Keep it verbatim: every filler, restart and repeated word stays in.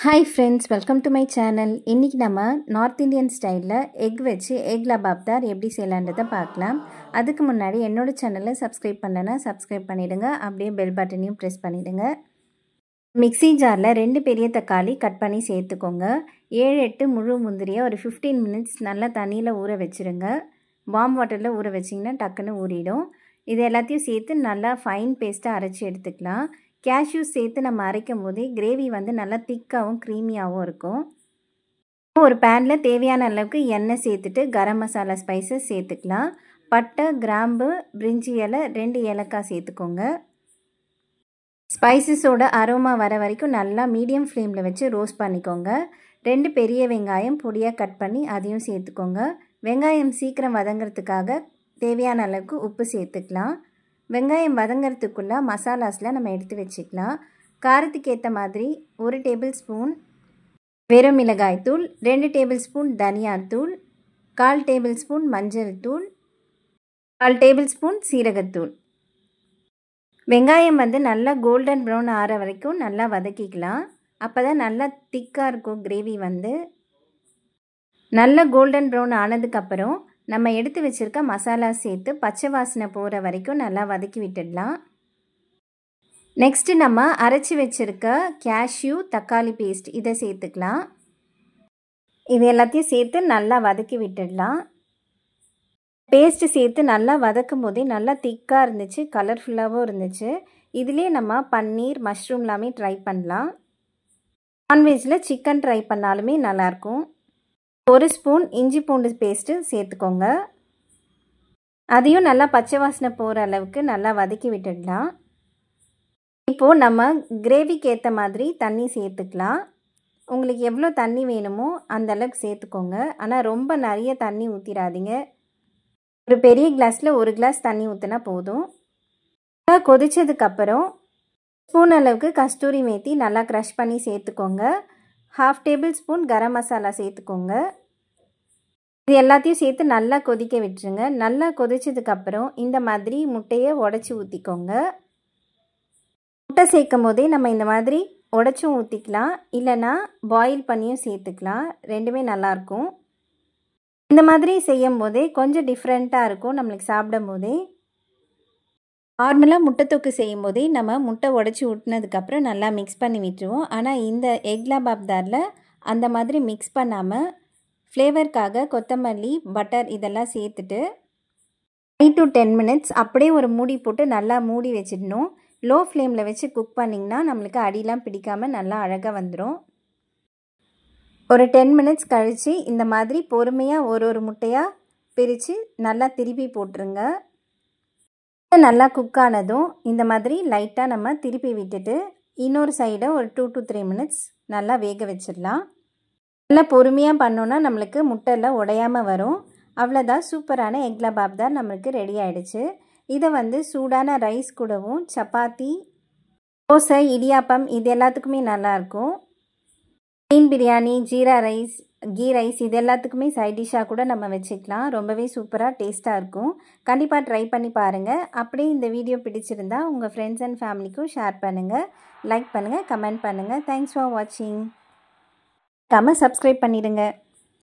Hi friends, welcome to my channel. இன்னைக்கு நம்ம north Indian ஸ்டைலில் எக் வச்சு எக் லபாப்தார் எப்படி செய்யலான்றதை பார்க்கலாம். அதுக்கு முன்னாடி என்னோட சேனலை சப்ஸ்கிரைப் பண்ணலன்னா சப்ஸ்கிரைப் பண்ணிடுங்க. அப்படியே பெல் பட்டனையும் ப்ரெஸ் பண்ணிடுங்க. மிக்ஸி ஜாரில் ரெண்டு பெரிய தக்காளி கட் பண்ணி சேர்த்துக்கோங்க. ஏழு எட்டு முழு முந்திரியை ஒரு ஃபிஃப்டீன் மினிட்ஸ் நல்லா தண்ணியில் ஊற வச்சுருங்க. வார்ம் வாட்டரில் ஊற வச்சிங்கன்னா டக்குன்னு ஊறிடும். இது எல்லாத்தையும் சேர்த்து நல்லா ஃபைன் பேஸ்ட்டாக அரைச்சி எடுத்துக்கலாம். கேஷ்யூ சேர்த்து நம்ம அரைக்கும் போதே கிரேவி வந்து நல்லா திக்காகவும் க்ரீமியாகவும் இருக்கும். ஒரு பேனில் தேவையான அளவுக்கு எண்ணெய் சேர்த்துட்டு கரம் மசாலா ஸ்பைசஸ் சேர்த்துக்கலாம். பட்டை, கிராம்பு, பிரிஞ்சி இலை, ரெண்டு ஏலக்காய் சேர்த்துக்கோங்க. ஸ்பைசஸோட அரோமா வர வரைக்கும் நல்லா மீடியம் ஃப்ளேமில் வச்சு ரோஸ்ட் பண்ணிக்கோங்க. ரெண்டு பெரிய வெங்காயம் பொடியாக கட் பண்ணி அதையும் சேர்த்துக்கோங்க. வெங்காயம் சீக்கிரம் வதங்கிறதுக்காக தேவையான அளவுக்கு உப்பு சேர்த்துக்கலாம். வெங்காயம் வதங்கிறதுக்குள்ளே மசாலாஸில் நம்ம எடுத்து வச்சுக்கலாம். காரத்துக்கு ஏற்ற மாதிரி ஒரு டேபிள் ஸ்பூன் வெறும் மிளகாய் தூள், ரெண்டு டேபிள் ஸ்பூன் தனியாத்தூள், கால் டேபிள் ஸ்பூன் மஞ்சள் தூள், கால் டேபிள் ஸ்பூன் சீரகத்தூள். வெங்காயம் வந்து நல்லா கோல்டன் ப்ரௌன் ஆற வரைக்கும் நல்லா வதக்கிக்கலாம். அப்போ தான் நல்லா திக்காக இருக்கும் கிரேவி வந்து. நல்லா கோல்டன் ப்ரௌன் ஆனதுக்கப்புறம் நம்ம எடுத்து வச்சுருக்க மசாலா சேர்த்து பச்சை வாசனை போகிற வரைக்கும் நல்லா வதக்கி விட்டுடலாம். நெக்ஸ்ட்டு நம்ம அரைச்சி வச்சுருக்க கேஷ்யூ தக்காளி பேஸ்ட் இதை சேர்த்துக்கலாம். இது எல்லாத்தையும் சேர்த்து நல்லா வதக்கி விட்டுடலாம். பேஸ்ட்டு சேர்த்து நல்லா வதக்கும் போதே நல்லா திக்காக இருந்துச்சு, கலர்ஃபுல்லாகவும் இருந்துச்சு. இதிலே நம்ம பன்னீர், மஷ்ரூம் எல்லாமே ட்ரை பண்ணலாம். நான்வெஜ்ஜில் சிக்கன் ட்ரை பண்ணாலுமே நல்லாயிருக்கும். ஒரு ஸ்பூன் இஞ்சி பூண்டு பேஸ்ட்டு சேர்த்துக்கோங்க. அதையும் நல்லா பச்சை வாசனை போகிற அளவுக்கு நல்லா வதக்கி விட்டுடலாம். இப்போது நம்ம கிரேவிக்கு ஏற்ற மாதிரி தண்ணி சேர்த்துக்கலாம். உங்களுக்கு எவ்வளோ தண்ணி வேணுமோ அந்த அளவுக்கு சேர்த்துக்கோங்க. ஆனால் ரொம்ப நிறைய தண்ணி ஊற்றிடாதீங்க. ஒரு பெரிய கிளாஸில் ஒரு கிளாஸ் தண்ணி ஊற்றினா போதும். நல்லா கொதிச்சதுக்கப்புறம் ஸ்பூன் அளவுக்கு கஸ்தூரி மேத்தி நல்லா க்ரஷ் பண்ணி சேர்த்துக்கோங்க. Half tablespoon garam masala சேர்த்துக்கோங்க. இது எல்லாத்தையும் சேர்த்து நல்லா கொதிக்க விட்டுருங்க. நல்லா கொதிச்சதுக்கப்புறம் இந்த மாதிரி முட்டையை உடச்சி ஊற்றிக்கோங்க. முட்டை சேர்க்கும் போதே நம்ம இந்த மாதிரி உடச்சும் ஊற்றிக்கலாம், இல்லைன்னா பாயில் பண்ணியும் சேர்த்துக்கலாம். ரெண்டுமே நல்லாயிருக்கும். இந்த மாதிரி செய்யும் போதே கொஞ்சம் டிஃப்ரெண்ட்டாக இருக்கும் நம்மளுக்கு சாப்பிடும் போதே. நார்மலாக முட்டை தொக்கு செய்யும் போதே நம்ம முட்டை உடச்சி ஊட்டினதுக்கப்புறம் நல்லா மிக்ஸ் பண்ணி விட்டுருவோம். ஆனால் இந்த எக் லபாப்தாரில் அந்த மாதிரி மிக்ஸ் பண்ணாமல் ஃப்ளேவருக்காக கொத்தமல்லி, பட்டர் இதெல்லாம் சேர்த்துட்டு ஃபைவ் டு டென் மினிட்ஸ் அப்படியே ஒரு மூடி போட்டு நல்லா மூடி வச்சிடணும். லோ ஃப்ளேமில் வச்சு குக் பண்ணிங்கன்னா நம்மளுக்கு அடியெலாம் பிடிக்காமல் நல்லா அழகாக வந்துடும். ஒரு டென் மினிட்ஸ் கழித்து இந்த மாதிரி பொறுமையாக ஒரு ஒரு முட்டையாக பிரித்து நல்லா திருப்பி போட்டுருங்க. நல்லா குக் ஆனதும் இந்த மாதிரி லைட்டாக நம்ம திருப்பி விட்டுட்டு இன்னொரு சைடை ஒரு டூ டு த்ரீ மினிட்ஸ் நல்லா வேக வச்சிடலாம். நல்லா பொறுமையாக பண்ணோன்னா நம்மளுக்கு முட்டையில் உடையாமல் வரும். அவ்வளோதான், சூப்பரான எக் லபாப்தார் நம்மளுக்கு ரெடி ஆகிடுச்சு. இதை வந்து சூடான ரைஸ் கூடவும், சப்பாத்தி, தோசை, இடியாப்பம் இது எல்லாத்துக்குமே நல்லாயிருக்கும். மீன் biryani, jeera rice, ghee rice இது எல்லாத்துக்குமே சைட் டிஷ்ஷாக கூட நம்ம வச்சுக்கலாம். ரொம்பவே சூப்பராக டேஸ்ட்டாக இருக்கும். கண்டிப்பாக ட்ரை பண்ணி பாருங்கள். அப்படியே இந்த வீடியோ பிடிச்சிருந்தா உங்கள் ஃப்ரெண்ட்ஸ் அண்ட் ஃபேமிலிக்கும் ஷேர் பண்ணுங்கள், லைக் பண்ணுங்கள், கமெண்ட் பண்ணுங்கள். தேங்க்ஸ் ஃபார் வாட்சிங். கமெண்ட் சப்ஸ்கிரைப் பண்ணிடுங்க.